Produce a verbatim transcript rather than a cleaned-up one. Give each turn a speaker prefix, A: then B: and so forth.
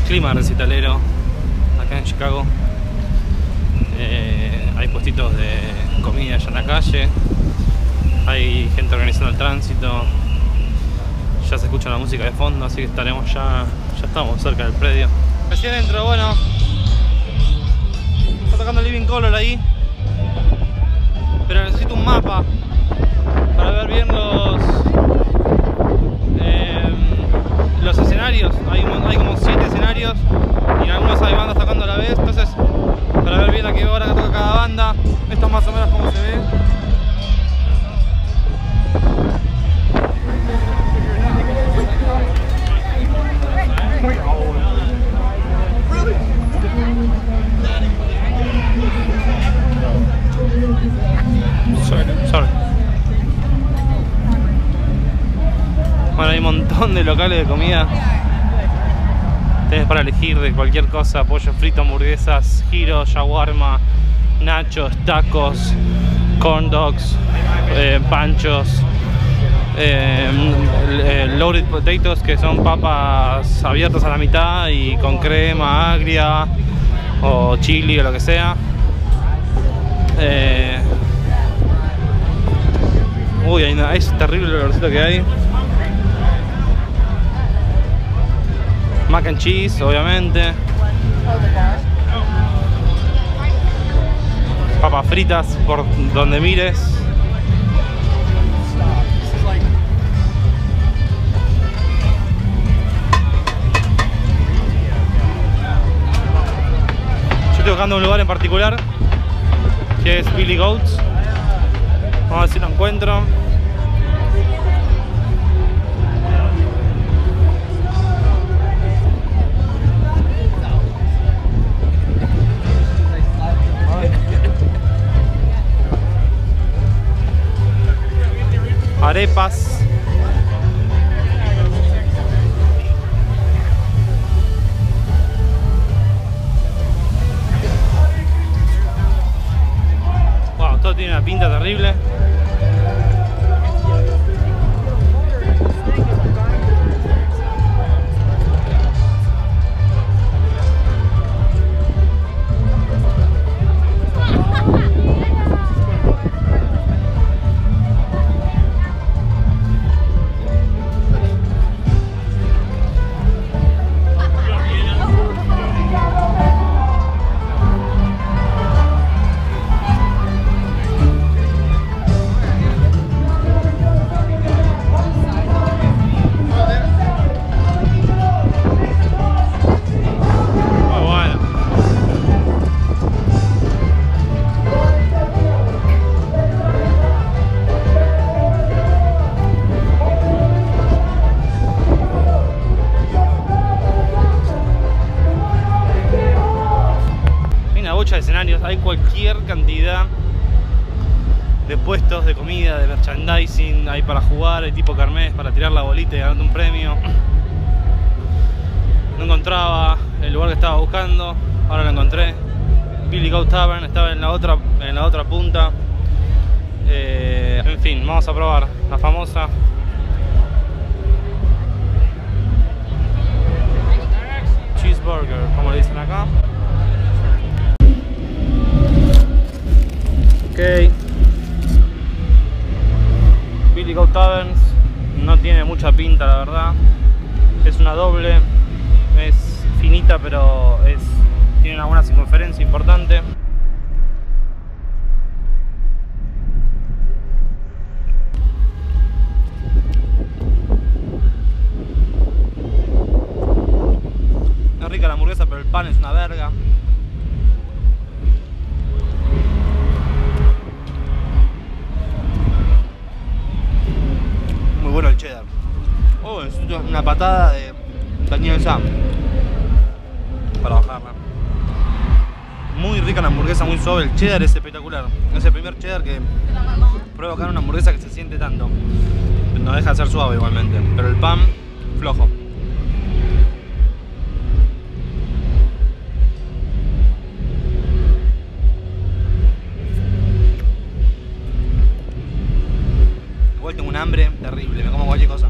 A: clima recitalero acá en Chicago. Eh, hay puestitos de comida allá en la calle, hay gente organizando el tránsito, ya se escucha la música de fondo, así que estaremos ya, ya estamos cerca del predio. Recién entro, bueno, está tocando Living Colour ahí, pero necesito un mapa para ver bien los eh, los escenarios. Hay, hay como siete escenarios y en algunos hay bandas tocando a la vez, entonces para ver bien a qué hora toca cada banda. Esto es más o menos como se ve. Sorry, sorry. Bueno, hay un montón de locales de comida. Tenés para elegir de cualquier cosa: pollo frito, hamburguesas, gyros, shawarma, nachos, tacos, corn dogs, eh, panchos, eh, eh, loaded potatoes, que son papas abiertas a la mitad y con crema agria o chili o lo que sea. Eh, uy, hay una, es terrible el olorcito que hay. Mac and cheese, obviamente. Papas fritas por donde mires. Yo estoy buscando un lugar en particular que es Billy Goats. Vamos a ver si lo encuentro. Arepas. Wow, todo tiene una pinta terrible. De escenarios, hay cualquier cantidad de puestos de comida, de merchandising, hay para jugar, hay tipo kermés para tirar la bolita y ganarte un premio. No encontraba el lugar que estaba buscando, ahora lo encontré. Billy Goat Tavern estaba en la otra, en la otra punta. Eh, en fin, vamos a probar la famosa cheeseburger, como le dicen acá. Ok, Billy Goat Taverns no tiene mucha pinta, la verdad. Es una doble, es finita, pero es, tiene una buena circunferencia importante. Es rica la hamburguesa, pero el pan es una verga. Muy bueno el cheddar. Oh, necesito una patada de Daniel Sam para bajarla. Muy rica la hamburguesa, muy suave. El cheddar es espectacular. Es el primer cheddar que pruebo acá en una hamburguesa que se siente tanto. No deja de ser suave igualmente, pero el pan flojo. Igual tengo un hambre terrible, me como cualquier cosa.